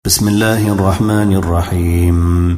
بسم الله الرحمن الرحيم.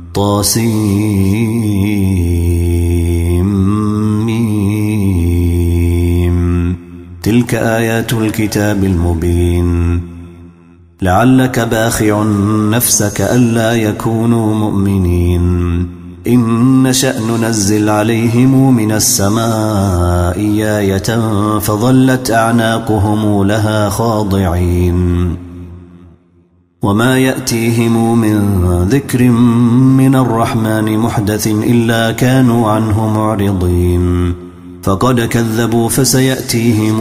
طاسيم. تلك آيات الكتاب المبين. لعلك باخع نفسك ألا يكونوا مؤمنين إن نشأ ننزل عليهم من السماء آية فظلت أعناقهم لها خاضعين وما يأتيهم من ذكر من الرحمن محدث إلا كانوا عنه معرضين فقد كذبوا فسيأتيهم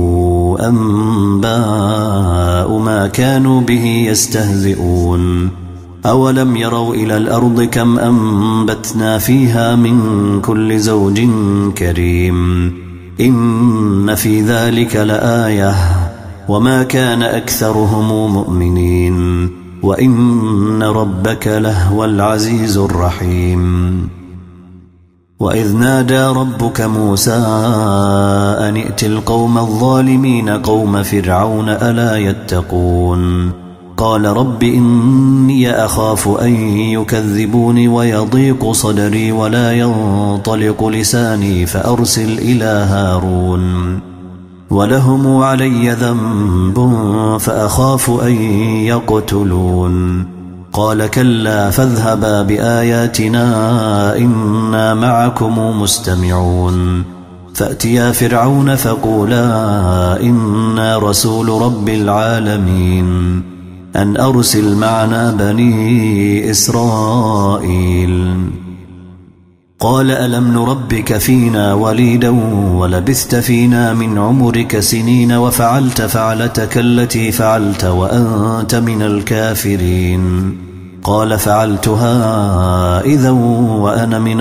أنباء ما كانوا به يستهزئون أولم يروا إلى الأرض كم أنبتنا فيها من كل زوج كريم إن في ذلك لآية وما كان أكثرهم مؤمنين وإن ربك لهو العزيز الرحيم. وإذ نادى ربك موسى أن ائت القوم الظالمين قوم فرعون ألا يتقون قال رب إني أخاف أن يكذبوني ويضيق صدري ولا ينطلق لساني فأرسل إلى هارون ولهم علي ذنب فأخاف أن يقتلون قال كلا فاذهبا بآياتنا إنا معكم مستمعون فأتيا فرعون فقولا إنا رسول رب العالمين أن أرسل معنا بني إسرائيل قال ألم نربك فينا وليدا ولبثت فينا من عمرك سنين وفعلت فعلتك التي فعلت وأنت من الكافرين قال فعلتها إذا وأنا من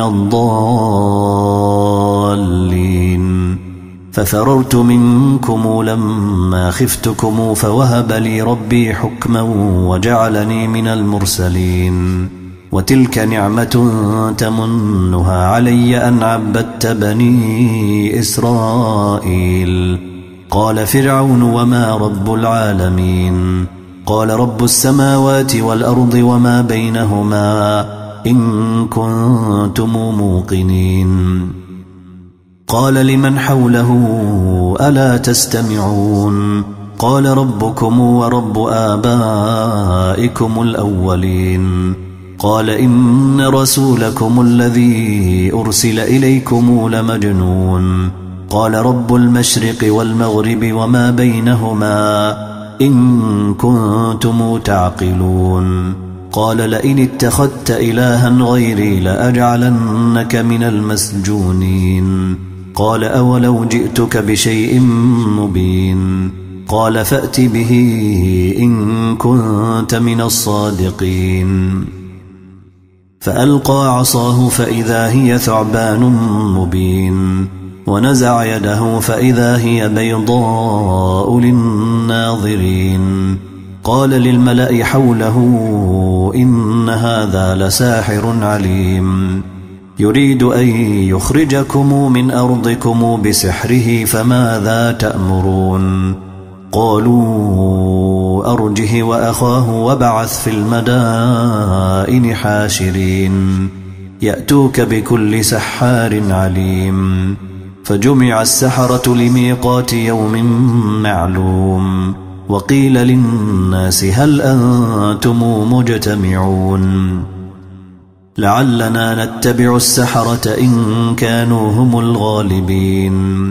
الضالين ففررت منكم لما خفتكم فوهب لي ربي حكما وجعلني من المرسلين وتلك نعمة تمنها علي أن عبدت بني إسرائيل قال فرعون وما رب العالمين قال رب السماوات والأرض وما بينهما إن كنتم موقنين قال لمن حوله ألا تستمعون قال ربكم ورب آبائكم الأولين قال إن رسولكم الذي أرسل إليكم لمجنون قال رب المشرق والمغرب وما بينهما إن كنتم تعقلون قال لئن اتخذت إلها غيري لأجعلنك من المسجونين قال أولو جئتك بشيء مبين قال فأت به إن كنت من الصادقين فألقى عصاه فإذا هي ثعبان مبين ونزع يده فإذا هي بيضاء للناظرين قال للملأ حوله إن هذا لساحر عليم يريد أن يخرجكم من أرضكم بسحره فماذا تأمرون قالوا أرجه وأخاه وابعث في المدائن حاشرين يأتوك بكل سحار عليم فجمع السحرة لميقات يوم معلوم وقيل للناس هل أنتم مجتمعون لعلنا نتبع السحرة إن كانوا هم الغالبين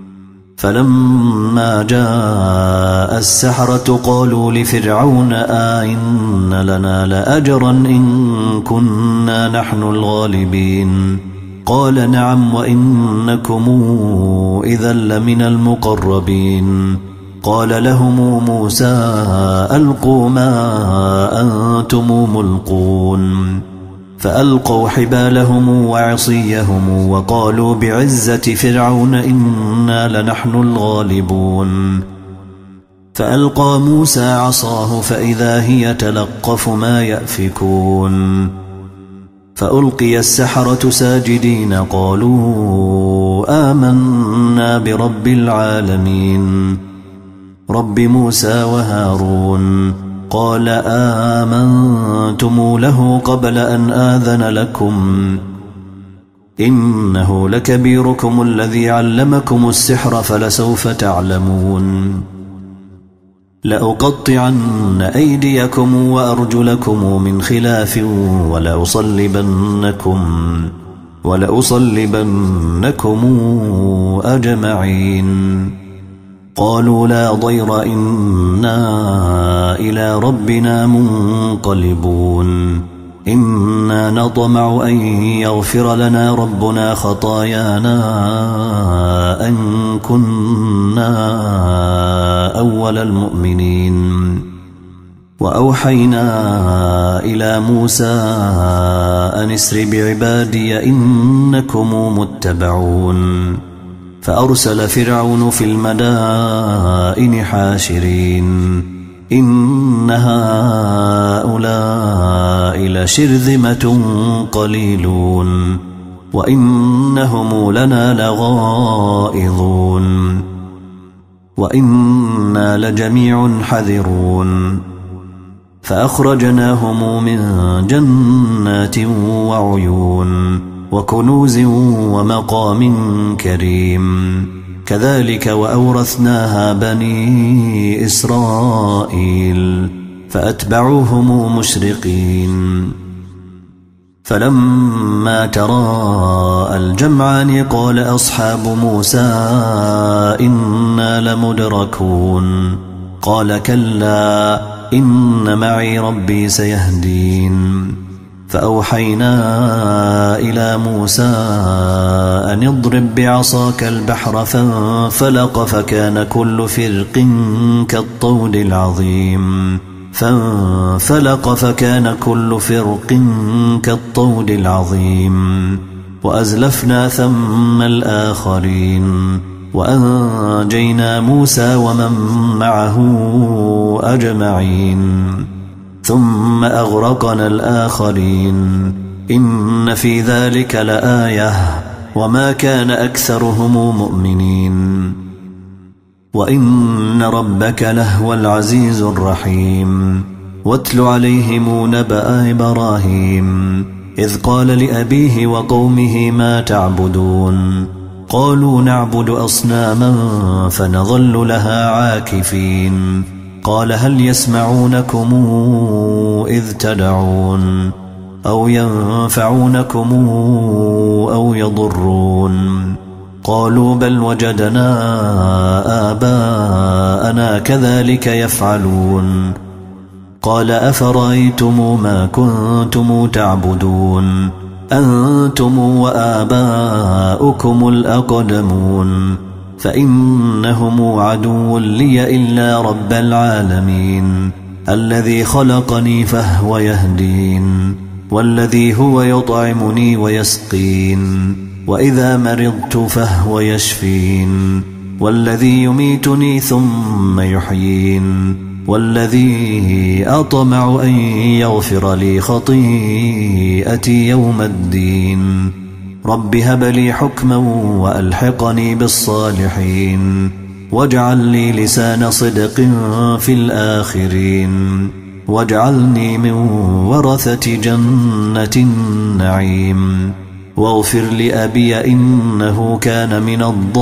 فلما جاء السحرة قالوا لفرعون إن لنا لأجرا إن كنا نحن الغالبين قال نعم وإنكم إذا لمن المقربين قال لهم موسى ألقوا ما أنتم ملقون فألقوا حبالهم وعصيهم وقالوا بعزة فرعون إنا لنحن الغالبون فألقى موسى عصاه فإذا هي تلقف ما يأفكون فألقي السحرة ساجدين قالوا آمنا برب العالمين رب موسى وهارون قال آمنتم له قبل أن آذن لكم إنه لكبيركم الذي علمكم السحر فلسوف تعلمون لأقطعن أيديكم وأرجلكم من خلاف ولأصلبنكم أجمعين قالوا لا ضير إنا إلى ربنا منقلبون إنا نطمع أن يغفر لنا ربنا خطايانا أن كنا أول المؤمنين وأوحينا إلى موسى أن اسر بعبادي إنكم متبعون فأرسل فرعون في المدائن حاشرين إن هؤلاء لشرذمة قليلون وإنهم لنا لغائظون وإنا لجميع حذرون فأخرجناهم من جنات وعيون وكنوز ومقام كريم كذلك وأورثناها بني إسرائيل فأتبعوهم مشرقين فلما تراءى الجمعان قال أصحاب موسى إنا لمدركون قال كلا إن معي ربي سيهدين فأوحينا إلى موسى أن اضرب بعصاك البحر فانفلق فكان كل فرق كالطود العظيم وأزلفنا ثم الآخرين وأنجينا موسى ومن معه أجمعين ثم أغرقنا الآخرين إن في ذلك لآية وما كان أكثرهم مؤمنين وإن ربك لهو العزيز الرحيم واتل عليهم نبأ إبراهيم إذ قال لأبيه وقومه ما تعبدون قالوا نعبد أصناما فنظل لها عاكفين قال هل يسمعونكم إذ تدعون أو ينفعونكم أو يضرون قالوا بل وجدنا آباءنا كذلك يفعلون قال أفرأيتم ما كنتم تعبدون أنتم وآباؤكم الأقدمون فإنهم عدو لي إلا رب العالمين الذي خلقني فهو يهدين والذي هو يطعمني ويسقين وإذا مرضت فهو يشفين والذي يميتني ثم يحيين والذي أطمع أن يغفر لي خطيئتي يوم الدين رب هب لي حكما وألحقني بالصالحين واجعل لي لسان صدق في الآخرين واجعلني من ورثة جنة النعيم واغفر لأبي إنه كان من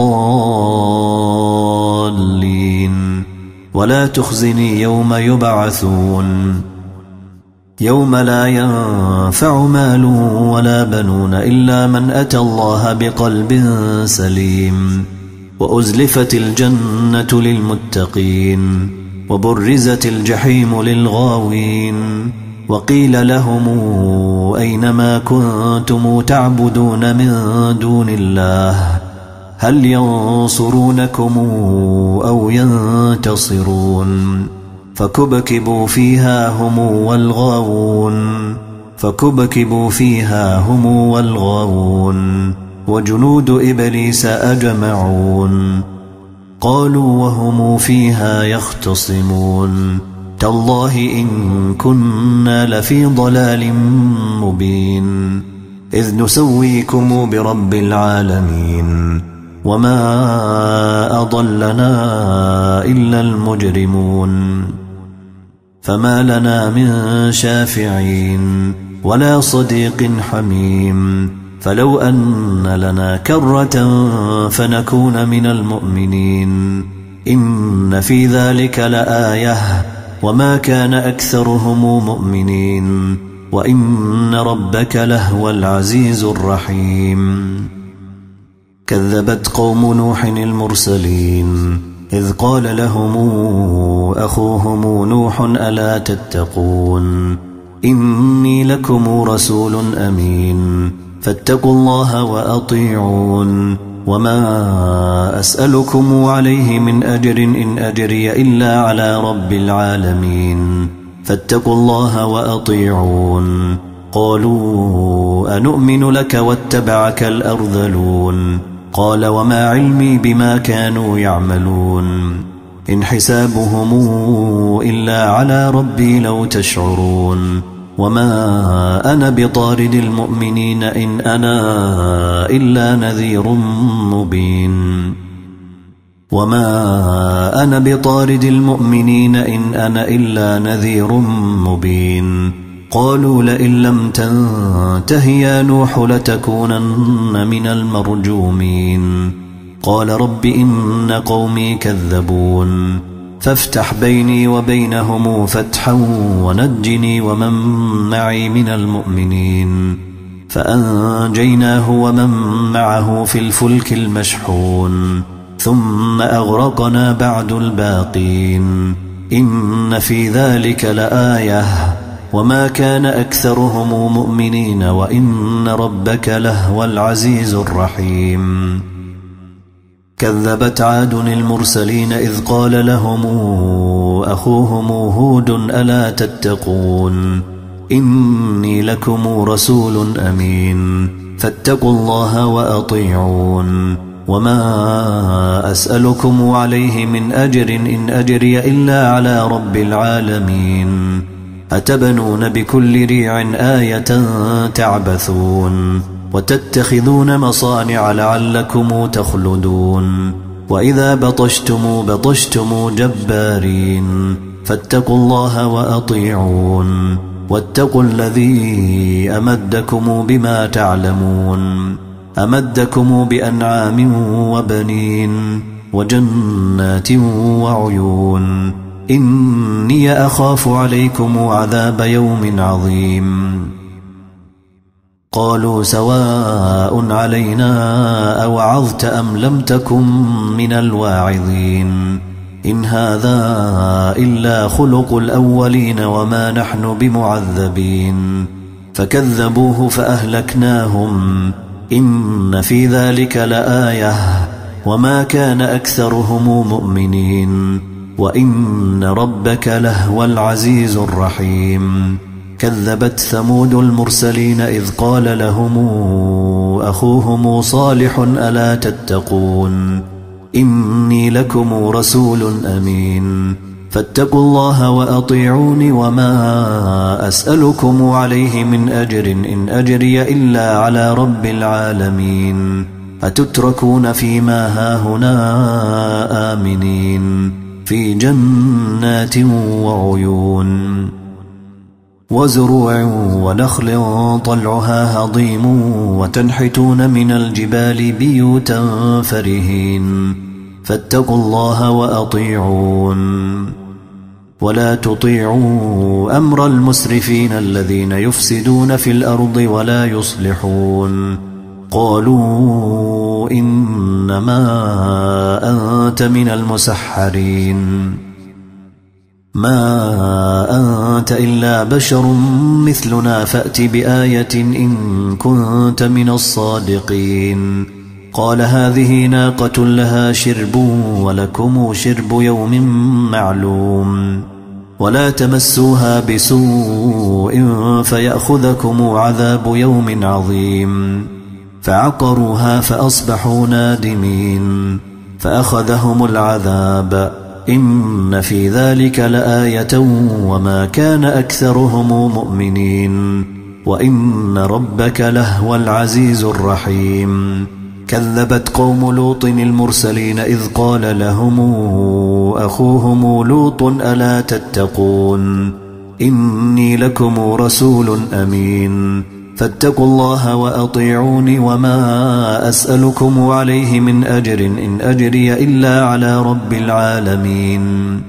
الضالين ولا تخزني يوم يبعثون يوم لا ينفع مال ولا بنون إلا من أتى الله بقلب سليم وأزلفت الجنة للمتقين وبرزت الجحيم للغاوين وقيل لهم أينما كنتم تعبدون من دون الله هل ينصرونكم أو ينتصرون فكبكبوا فيها هم والغاوون وجنود إبليس أجمعون قالوا وهم فيها يختصمون تالله إن كنا لفي ضلال مبين إذ نسويكم برب العالمين وما أضلنا إلا المجرمون فما لنا من شافعين ولا صديق حميم فلو أن لنا كرة فنكون من المؤمنين إن في ذلك لآية وما كان أكثرهم مؤمنين وإن ربك لهو العزيز الرحيم كذبت قوم نوح المرسلين إذ قال لهم أخوهم نوح ألا تتقون إني لكم رسول أمين فاتقوا الله وأطيعون وما أسألكم عليه من أجر إن أجري إلا على رب العالمين فاتقوا الله وأطيعون قالوا أنؤمن لك واتبعك الأرذلون قال وما علمي بما كانوا يعملون إن حسابهم إلا على ربي لو تشعرون وما أنا بطارد المؤمنين إن أنا إلا نذير مبين وما أنا بطارد المؤمنين إن أنا إلا نذير مبين قالوا لئن لم تنته يا نوح لتكونن من المرجومين قال رب إن قومي كذبون فافتح بيني وبينهم فتحا ونجني ومن معي من المؤمنين فأنجيناه ومن معه في الفلك المشحون ثم أغرقنا بعد الباقين إن في ذلك لآية وما كان أكثرهم مؤمنين وإن ربك لهو العزيز الرحيم كذبت عاد المرسلين إذ قال لهم أخوهم هود ألا تتقون إني لكم رسول أمين فاتقوا الله وأطيعون وما أسألكم عليه من أجر إن أجري إلا على رب العالمين أتبنون بكل ريع آية تعبثون وتتخذون مصانع لعلكم تخلدون وإذا بطشتم جبارين فاتقوا الله وأطيعون واتقوا الذي أمدكم بما تعلمون أمدكم بأنعام وبنين وجنات وعيون إني أخاف عليكم عذاب يوم عظيم قالوا سواء علينا أوعظت أم لم تكن من الواعظين إن هذا إلا خلق الأولين وما نحن بمعذبين فكذبوه فأهلكناهم إن في ذلك لآية وما كان أكثرهم مؤمنين وإن ربك لهو العزيز الرحيم كذبت ثمود المرسلين إذ قال لهم أخوهم صالح ألا تتقون إني لكم رسول أمين فاتقوا الله وأطيعون وما أسألكم عليه من أجر إن أجري إلا على رب العالمين أتتركون فيما هاهنا آمنين في جنات وعيون وزروع ونخل طلعها هضيم وتنحتون من الجبال بيوتا فرهين فاتقوا الله وأطيعون ولا تطيعوا أمر المسرفين الذين يفسدون في الأرض ولا يصلحون قالوا إنما أنت من المسحرين ما أنت إلا بشر مثلنا فأت بآية إن كنت من الصادقين قال هذه ناقة لها شرب ولكم شرب يوم معلوم ولا تمسوها بسوء فيأخذكم عذاب يوم عظيم فعقروها فأصبحوا نادمين فأخذهم العذاب إن في ذلك لآية وما كان أكثرهم مؤمنين وإن ربك لهو العزيز الرحيم كذبت قوم لوط المرسلين إذ قال لهم أخوهم لوط ألا تتقون إني لكم رسول أمين فاتقوا الله وأطيعون وما أسألكم عليه من أجر إن أجري إلا على رب العالمين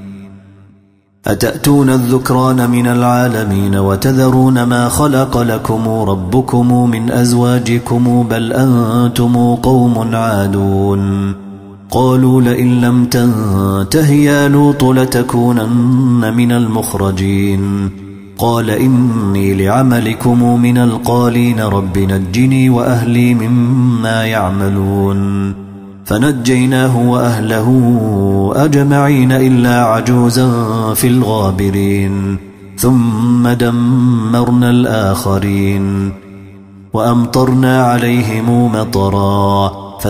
أتأتون الذكران من العالمين وتذرون ما خلق لكم ربكم من أزواجكم بل أنتم قوم عادون قالوا لئن لم تنته يا لوط لتكونن من المخرجين قال إني لعملكم من القالين رب نجني وأهلي مما يعملون فنجيناه وأهله أجمعين إلا عجوزا في الغابرين ثم دمرنا الآخرين وأمطرنا عليهم مطرا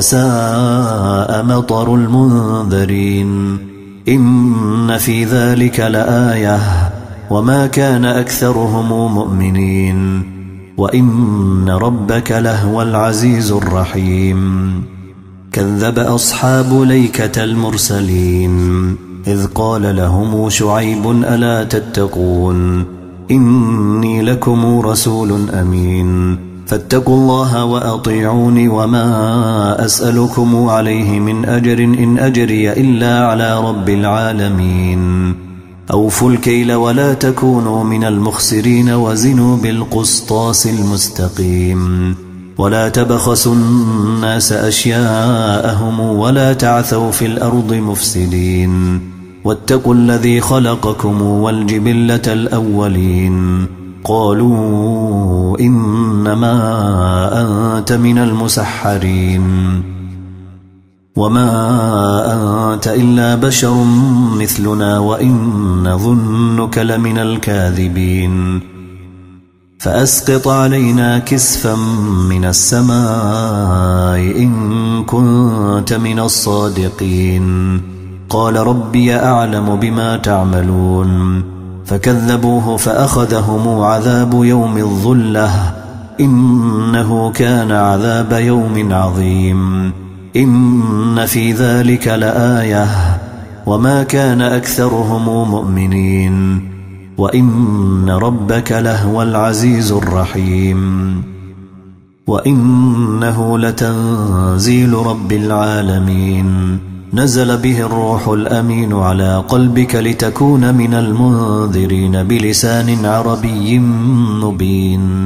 فساء مطر المنذرين إن في ذلك لآية وما كان أكثرهم مؤمنين وإن ربك لهو العزيز الرحيم كذب أصحاب ليكة المرسلين إذ قال لهم شعيب ألا تتقون إني لكم رسول أمين فاتقوا الله وأطيعوني وما أسألكم عليه من أجر إن أجري إلا على رب العالمين أوفوا الكيل ولا تكونوا من المخسرين وزنوا بالقسطاس المستقيم ولا تبخسوا الناس أشياءهم ولا تعثوا في الأرض مفسدين واتقوا الذي خلقكم والجبلة الأولين قالوا إنما أنت من المسحرين وما أنت إلا بشر مثلنا وإن نظنك لمن الكاذبين فأسقط علينا كسفا من السماء إن كنت من الصادقين قال ربي أعلم بما تعملون فكذبوه فأخذهم عذاب يوم الظلة إنه كان عذاب يوم عظيم إن في ذلك لآية وما كان أكثرهم مؤمنين وإن ربك لهو العزيز الرحيم وإنه لتنزيل رب العالمين نزل به الروح الأمين على قلبك لتكون من المنذرين بلسان عربي مبين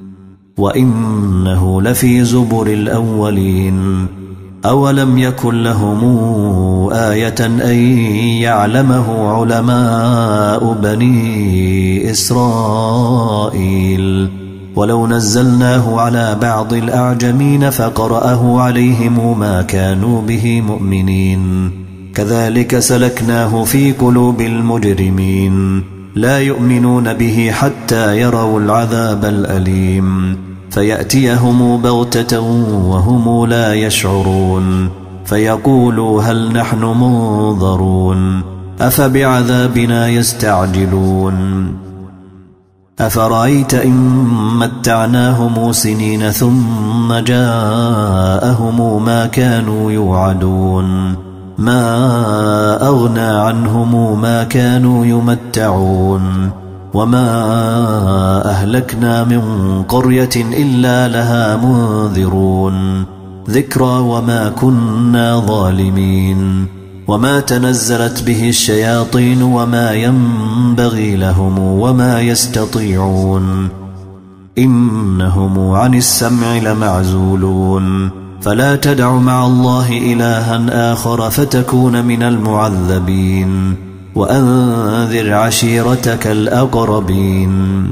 وإنه لفي زبر الأولين أولم يكن لهم آية أن يعلمه علماء بني إسرائيل ولو نزلناه على بعض الأعجمين فقرأه عليهم ما كانوا به مؤمنين كذلك سلكناه في قلوب المجرمين لا يؤمنون به حتى يروا العذاب الأليم فيأتيهم بغتة وهم لا يشعرون فيقولوا هل نحن منظرون أفبعذابنا يستعجلون أفرأيت إن متعناهم سنين ثم جاءهم ما كانوا يوعدون ما أغنى عنهم ما كانوا يمتعون وما أهلكنا من قرية إلا لها منذرون ذكرى وما كنا ظالمين وما تنزلت به الشياطين وما ينبغي لهم وما يستطيعون إنهم عن السمع لمعزولون فلا تدع مع الله إلها آخر فتكون من المعذبين وأنذر عشيرتك الأقربين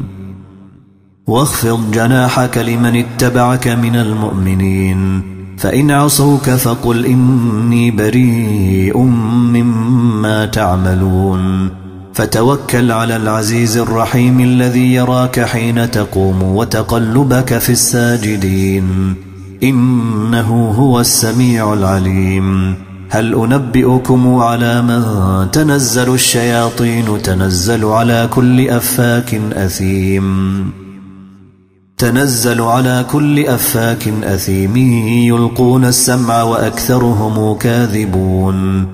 واخفض جناحك لمن اتبعك من المؤمنين فإن عصوك فقل إني بريء مما تعملون فتوكل على العزيز الرحيم الذي يراك حين تقوم وتقلبك في الساجدين إنه هو السميع العليم هل أنبئكم على من تنزل الشياطين تنزل على كل أفاك أثيم تنزل على كل أفاك أثيم يلقون السمع وأكثرهم كاذبون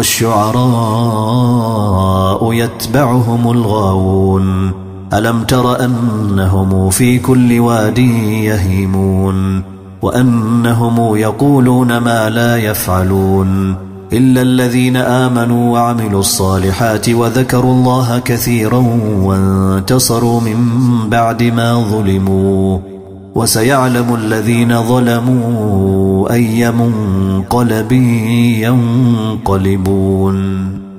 والشعراء يتبعهم الغاوون ألم تر أنهم في كل واد يهيمون وأنهم يقولون ما لا يفعلون إلا الذين آمنوا وعملوا الصالحات وذكروا الله كثيرا وانتصروا من بعد ما ظلموا وسيعلم الذين ظلموا أي منقلب ينقلبون